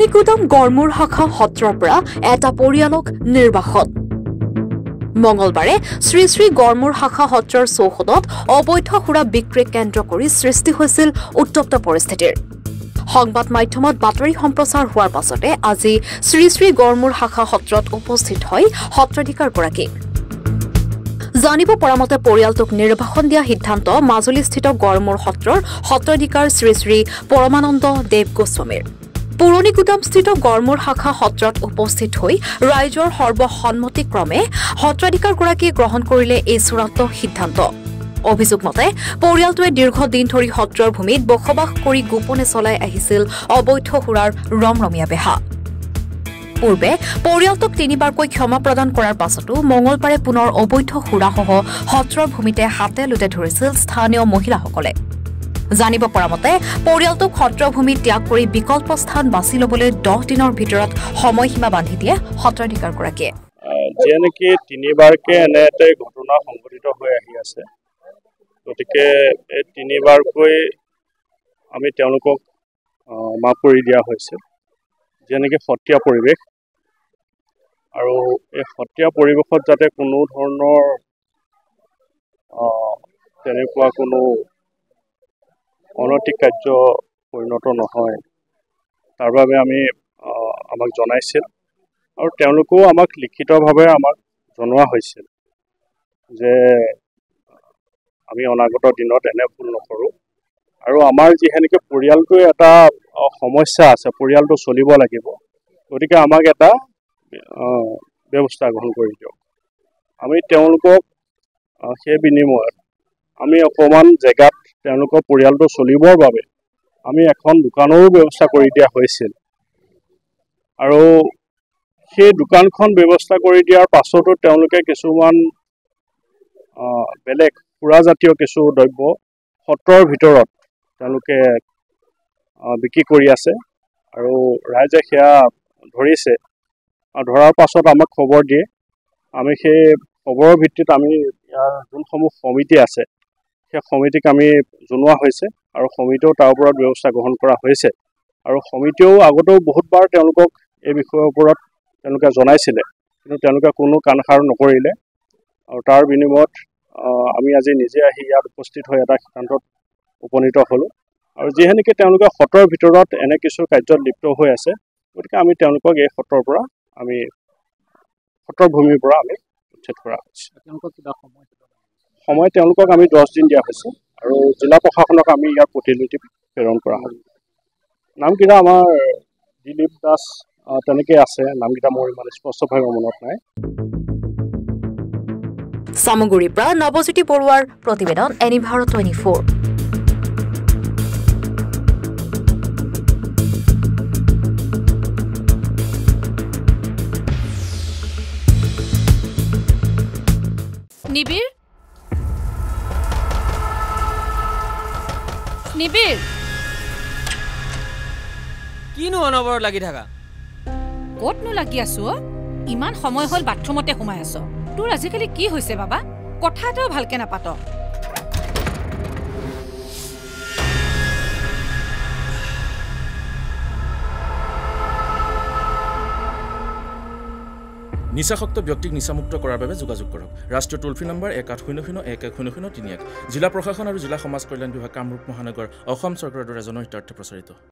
পুৰণিকুটম গড়মূৰ শাখা সত্ৰৰ পৰা এটা পৰিয়ালক নিৰ্বাসন। মঙলবাৰে শ্ৰী শ্ৰী গড়মূৰ শাখা সত্ৰৰ চৌহদত অবৈধ সুৰা বিক্ৰী কেন্দ্ৰ কৰি সৃষ্টি হৈছিল উত্তপ্ত পৰিস্থিতিৰ। সংবাদ মাধ্যমত বাতৰি সম্প্ৰচাৰ হোৱাৰ পাছতে আজি শ্ৰী শ্ৰী গড়মূৰ শাখা সত্ৰত উপস্থিত হয় সত্ৰাধিকাৰগৰাকী। জানিব পৰা মতে পৰিয়ালটোক নিৰ্বাসন দিয়া সিদ্ধান্ত মাজুলীস্থিত গড়মূৰ সত্ৰৰ সত্ৰাধিকাৰ শ্ৰী শ্ৰী পৰমানন্দ দেৱ গোস্বামীৰ। পুৰণিকুটমস্থিত গড়মূৰ শাখা সত্ৰত উপস্থিত হৈ ৰাইজৰ সৰ্বসন্মতিক্ৰমে সত্ৰাধিকাৰগৰাকীয়ে গ্ৰহণ কৰিলে এই চূড়ান্ত সিদ্ধান্ত। অভিযোগ মতে পৰিয়ালটোৱে দীৰ্ঘদিন ধৰি সত্ৰৰ ভূমিত বসবাস কৰি গোপনে চলাই আহিছিল অবৈধ সুৰাৰ ৰমৰমীয়া বেহা। পূৰ্বে পৰিয়ালটোক তিনিবাৰকৈ ক্ষমা প্ৰদান কৰাৰ পাছতো মঙলবাৰে পুনৰ অবৈধ সুৰাসহ সত্ৰৰ ভূমিতে হাতে লোটে ধৰিছিল স্থানীয় মহিলাসকলে। জানিব পৰা মতে পৰিয়ালটোক সত্ৰভূমি ত্যাগ কৰি বিকল্প স্থান বাছি ল'বলৈ 10 দিনৰ ভিতৰত সময়সীমা বান্ধি দিয়ে সত্ৰাধিকাৰগৰাকীয়ে। যে নেকি তিনিবাৰকে এনে এটা ঘটনা সংঘটিত হৈ আহি আছে, গতিকে এই তিনিবাৰকৈ আমি তেওঁলোকক মাফ কৰি দিয়া হৈছে। যেনেকৈ সত্ৰীয়া পৰিৱেশ আৰু এই সত্ৰীয়া পৰিৱেশত যাতে কোনো ধৰণৰ তেনেকুৱা কোনো অনৈতিক কাৰ্য পৰিণত নহয়, তাৰ বাবে আমাক জনাইছিল আৰু তেওঁলোকেও আমাক লিখিতভাৱে আমাক জনোৱা হৈছিল যে আমি অনাগত দিনত এনে ভুল নকৰোঁ। আৰু আমাৰ যিহেতুকে পৰিয়ালটোৱে এটা সমস্যা আছে, পৰিয়ালটো চলিব লাগিব, গতিকে আমাক এটা ব্যৱস্থা গ্ৰহণ কৰি দিয়ক। আমি তেওঁলোকক সেই বিনিময়ত আমি অকণমান জেগাত তেওঁলোকৰ পৰিয়ালটো চলিবৰ বাবে আমি এখন দোকানৰো ব্যৱস্থা কৰি দিয়া হৈছিল। আৰু সেই দোকানখন ব্যৱস্থা কৰি দিয়াৰ পাছতো তেওঁলোকে কিছুমান বেলেগ সুৰাজাতীয় কিছু দ্ৰব্য সত্ৰৰ ভিতৰত তেওঁলোকে বিক্ৰী কৰি আছে আৰু ৰাইজে সেয়া ধৰিছে। ধৰাৰ পাছত আমাক খবৰ দিয়ে, আমি সেই খবৰৰ ভিত্তিত আমি ইয়াৰ যোনসমূহ সমিতি আছে সেই সমিতিক আমি জনোৱা হৈছে আৰু সমিতিয়েও তাৰ ওপৰত ব্যৱস্থা গ্ৰহণ কৰা হৈছে। আৰু সমিতিয়েও আগতেও বহুতবাৰ তেওঁলোকক এই বিষয়ৰ ওপৰত তেওঁলোকে জনাইছিলে, কিন্তু তেওঁলোকে কোনো কাণসাৰ নকৰিলে। আৰু তাৰ বিনিময়ত আমি আজি নিজে আহি ইয়াত উপস্থিত হৈ এটা সিদ্ধান্তত উপনীত হ'লোঁ। আৰু যিহেতুকে তেওঁলোকে সত্ৰৰ ভিতৰত এনে কিছু কাৰ্যত লিপ্ত হৈ আছে, গতিকে আমি তেওঁলোকক এই সত্ৰৰ ভূমিৰ পৰা আমি উচ্ছেদ কৰা হৈছে। সময় তেওঁলোকক আমি 10 দিন দিয়া হৈছে আৰু জিলা প্ৰশাসনক আমি ইয়াৰ প্ৰতিনিধি প্ৰেৰণ কৰা হ'ল। নামকেইটা আমাৰ দিলীপ দাস তেনেকৈ আছে, নামকেইটা মোৰ ইমান স্পষ্টভাৱে মনত নাই। সামগুৰিৰ পৰা নৱজ্যোতি বৰুৱাৰ প্ৰতিবেদন, এনিভাৰত 24। নিবিৰ নিবিৰ কিনো অনবৰত লাগি থাকা? ক'তনো লাগি আছো? ইমান সময় হ'ল বাথৰুমতে সোমাই আছ। তোৰ আজিকালি কি হৈছে বাবা? কথা এটাও ভালকে নাপাত। নিচাসক্ত ব্যক্তিক নিচামুক্ত কৰাৰ বাবে যোগাযোগ কৰক। ৰাষ্ট্ৰীয় টোল ফ্ৰী নম্বৰ 1800 110031। জিলা প্ৰশাসন আৰু জিলা সমাজ কল্যাণ বিভাগ, কামৰূপ মহানগৰ, অসম চৰকাৰৰ দ্বাৰা জনহিতাৰ্থে প্ৰচাৰিত।